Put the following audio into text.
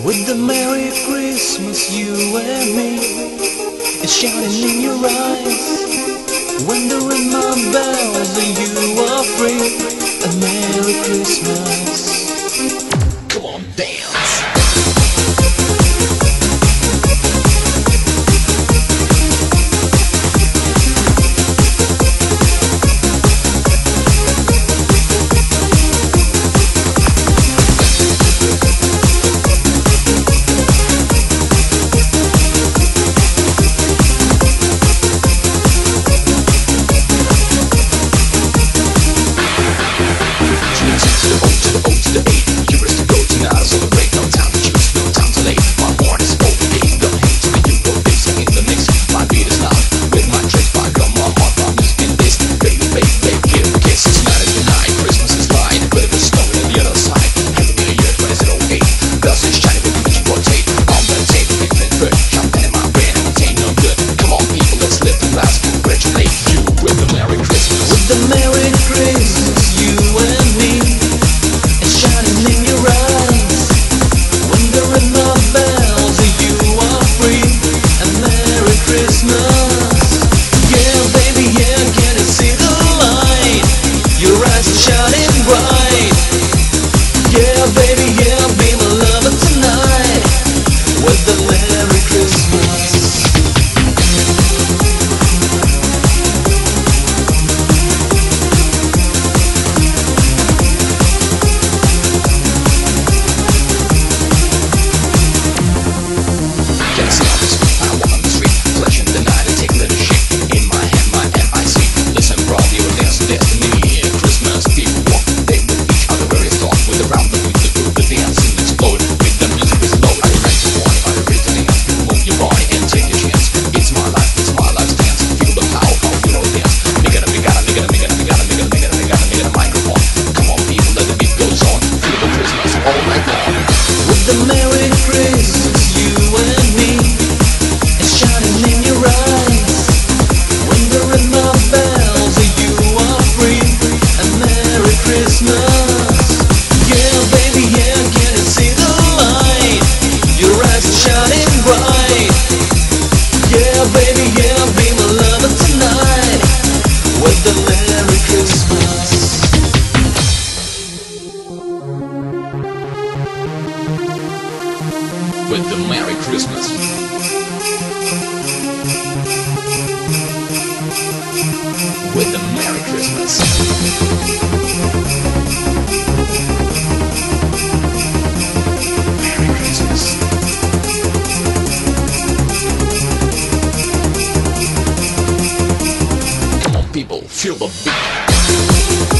With the Merry Christmas, you and me, it's shining in your eyes. When the ring my bells and you are free, a Merry Christmas. Come on, dance. With the Merry Christmas. With the Merry Christmas. Merry Christmas. Come on, people, feel the beat.